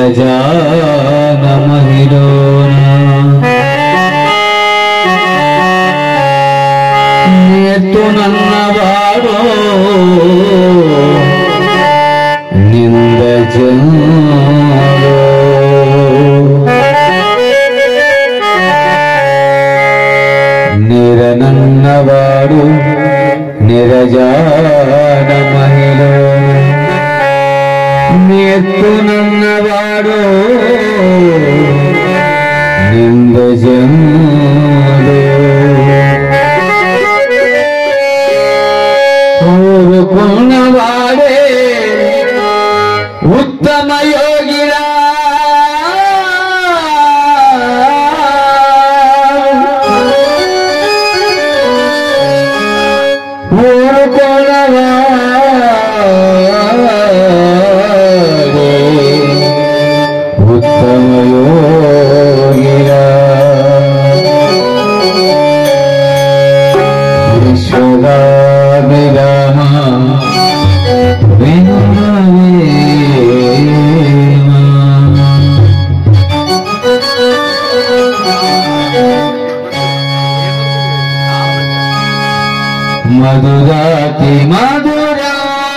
నిరజాన మహిళోన నేతునన్నవాడో నిందజనుడో నిరనన్నవాడు నిరజాన మహిళోన నేతునన్నవాడో నిందజనుడో కోరుకున్నవాడే ఉత్తమ యోగిరా ఉత్తమ యోగిరా విశ్వదాభిరామ మధురాతి మధురా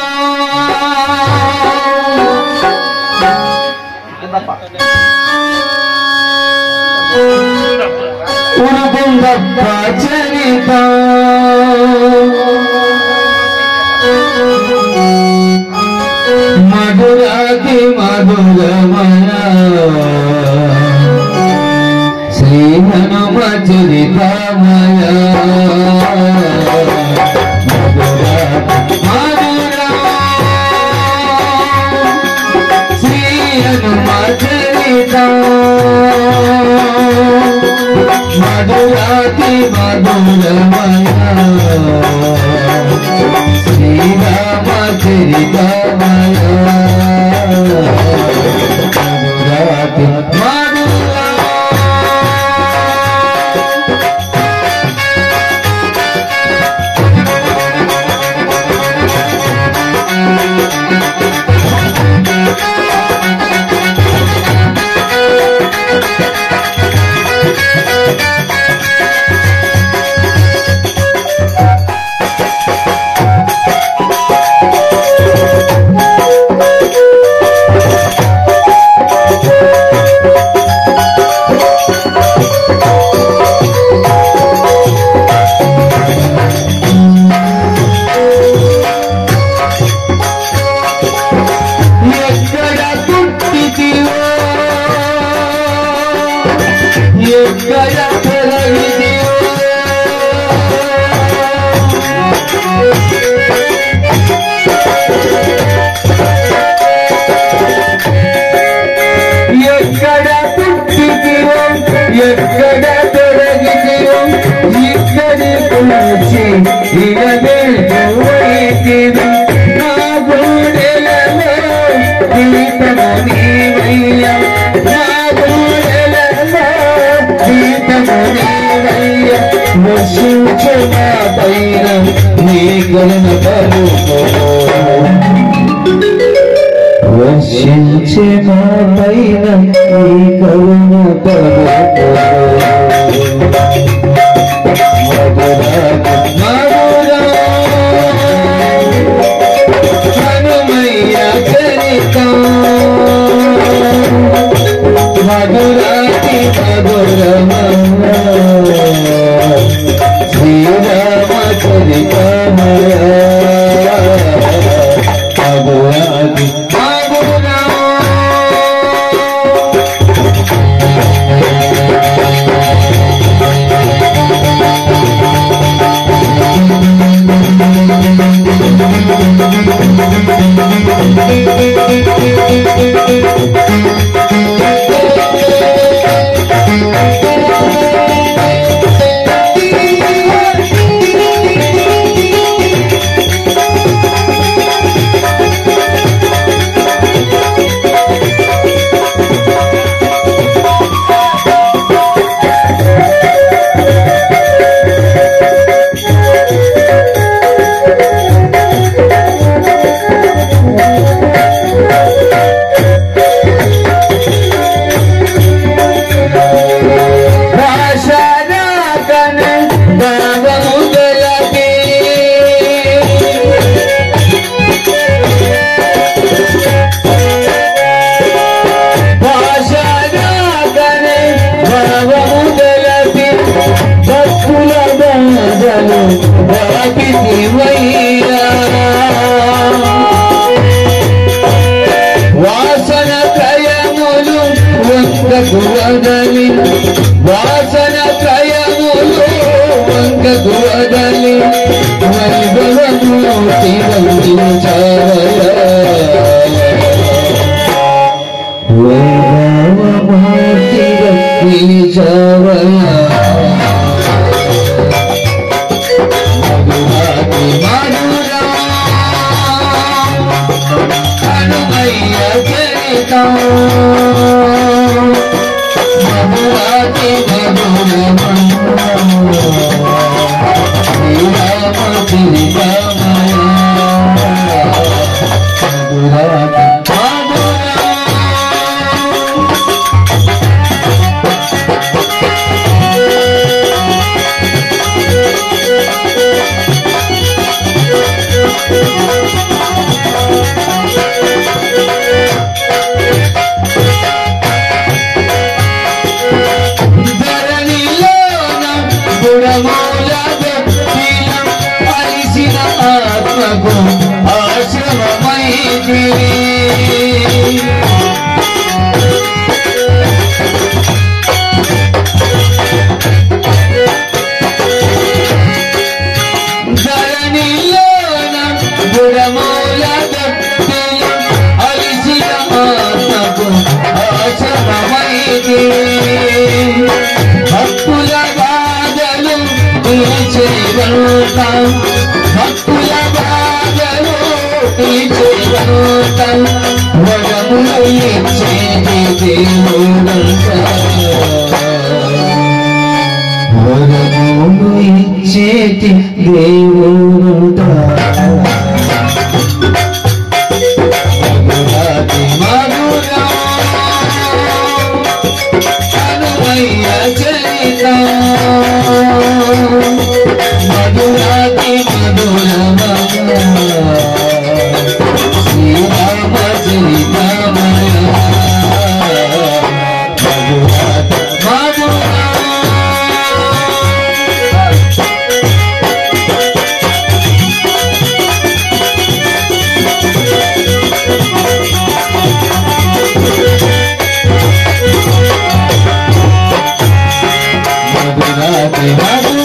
ఉరుకుందప్ప చరిత మధురాతి మధురమయ శ్రీ హనుమ చరితమయ మధురాతి మధురమయ శ్రీరామ చరితమయ మధురాతి ఎక్కడ తొలగితివో ఇక్కడి కొలిచి ఇరవేతివి నా గోడెలలో గీతము నీవయ్యా నా గోడెలలో గీతము నీవయ్యా వర్షించు నా పైన నీ కరుణ కలుగో వర్షించే మా పైన నీ కరుణ కలుగో మధురా హనుమయ్య చరిత మధురాతి మధురమయ శ్రీరామ చరితమయ మధురాతి జగదువదలి వైభవమూర్తి వందించావయ వైభవమూర్తి వందించావయ మధురాతి మధురా హనుమయ్య చరిత మధురాతి మధుర భక్తుల బాధలు భక్తుల బాధలు వరములు ఇచ్చేది దేవుడంట వరములు ఇచ్చేది దేవుడంట మధురాతి మధురా హనుమయ్య చరిత మధురాతి మధుర శ్రీరామ చరితమయ మధురాతి మధురా మధురాతి మధురా